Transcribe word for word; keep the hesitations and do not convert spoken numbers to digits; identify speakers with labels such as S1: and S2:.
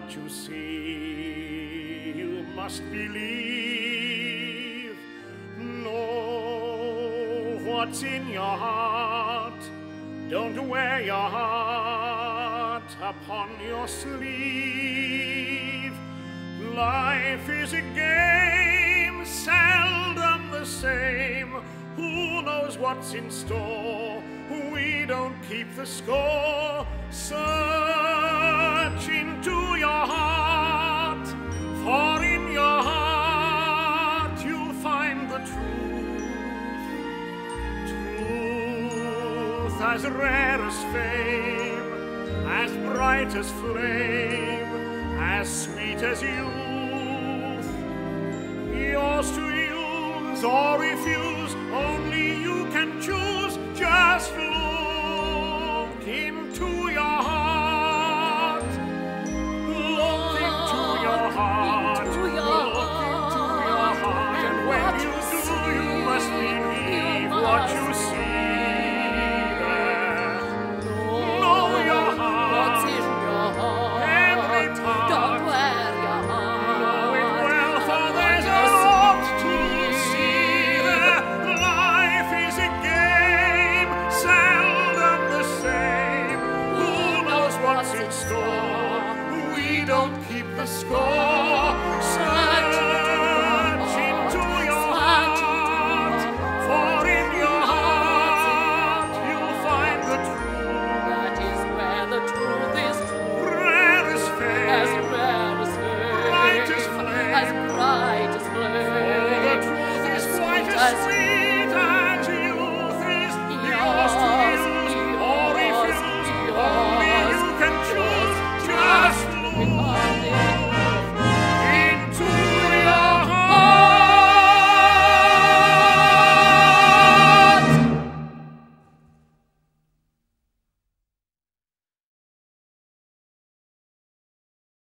S1: what you see, you must believe. Know what's in your heart. Don't wear your heart upon your sleeve. Life is a game, seldom the same. Who knows what's in store? We don't keep the score. Search into your heart, for in your heart you'll find the truth. Truth as rare as fame, as bright as flame, as sweet as youth. Yours to use or refuse, only you can choose. Just look into your heart. Look into your heart. Look into your heart. And when you do, you must believe what you see there. Know your heart.
S2: What's in your heart?
S1: Every part.
S2: Don't wear your heart.
S1: Know it well, for there's a lot to see there. Life is a game, seldom the same. Who knows what's in store? We don't keep the score. Search into your heart, for in your heart you'll find the truth.
S2: That is where the truth is.
S1: Rare as
S2: As
S1: fame,
S2: rare as
S1: bright as
S2: flame,
S1: flame.
S2: as bright as
S1: Oh,
S2: flame,
S1: the truth is white as
S2: as
S1: sweet.